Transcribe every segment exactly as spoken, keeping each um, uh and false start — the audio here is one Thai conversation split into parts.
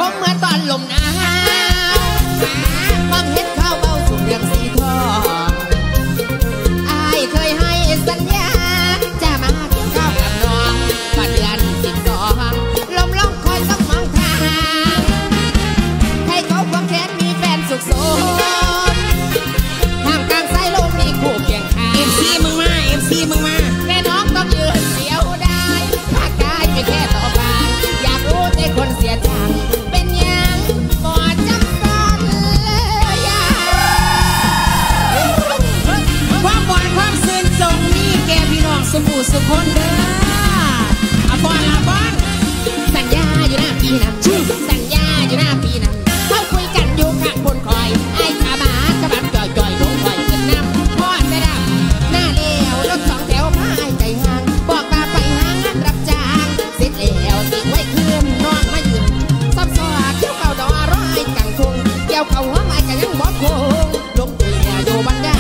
มเหมือนตอนลมหนาวฟังเห็ดข้าวเบาสุ่มเรื่องสีทองอายเคยให้สัญญาจะมากินข้าวกับน้องมาเดือนสิบสองลมลงคอยต้องมองทางให้เขาควงแขนมีแฟนสุขสนท่ามกลางสายลมมีคู่เคียงข้างเอฟซีมึงมาเอฟซีมึงมาแม่น้องต้องยืนเดียวได้ร่างกายไม่แค่ต่อบางอยากรู้ใจคนเสียจังเป็นยังหมอจำสันเลยยาความหวานความซื่นทรงนี่แกพี่น้องสบู่สุคนเด้ออาบอนอาบอนสัญญาอยู่หน้าปีนั้นสัญญาอยู่หน้าปีนั้นเขาคุยกันอยู่ข้างบนคอยไอ้ขาบากระบัดจ่อยจ่อยลงคอยขึ้นน้ำพอดไม่ดับหน้าเลี้ยวรถสองแถวพายใจห่างบอกมาไปหางานรับจ้างเสร็จแล้วติดไว้คืนนอนมายืนซ้ำซ้อเกี่ยวเข่าดอร้อยกังทุงเกี่ยวเข่าหัวไม้กันยังบอกโค้งลงตัวอยู่บันได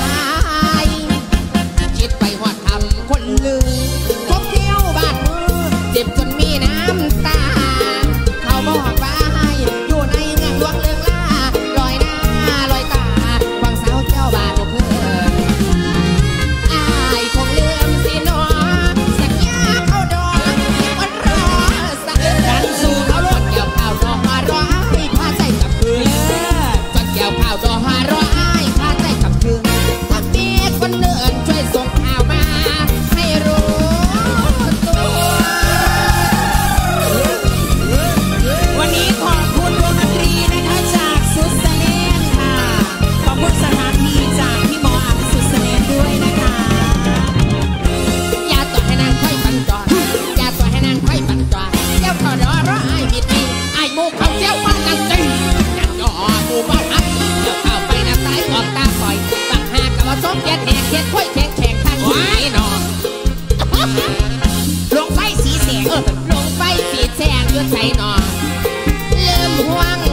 คิดไปหอดทำคนลืมพบเที่ยวบาดมือเจ็บจนมีน้ำตาเขาบอกว่าอยู่ในเมืองหลวงเลืองล่าลอยหน้าลอยตาวังสาวเจ้าบาดลูกเพื่อนอายคงลืมสินอสัญญาเขาดอกมันรอสักกันสู่เขาลดเกี่ยวข้าวดอกมารอให้พาใจกับคืนจนเกี่ยวข้าวดอกมารอให้พาใจกับคืนถ้ามีคนเดินช่วยส่งข่าวมาให้รู้ตัววันนี้ขอบคุณวงดนตรีนะคะจากสุดเสน่ห์ค่ะขอบคุณสถานที่จากพี่หมออักสุดเสน่ห์ด้วยนะคะอย่าต่อให้นางค่อยปันจอดอย่าต่อให้นางค่อยปันจอดเจ้าเขาดอรอไอ้มิดนี่ไอ้หมูเขาเจ้าว่านังตีนังจอหมูบ้าอักเจ้าเข้าไปน้ำตายออกตาปล่อยปักหากับว่าส้มแกนแหกเข็ดค่อยแข็งแข็งทางนี้นอลงไฟสีแสงเออลงไปสีแสงยืดใส่นอลืมห่วง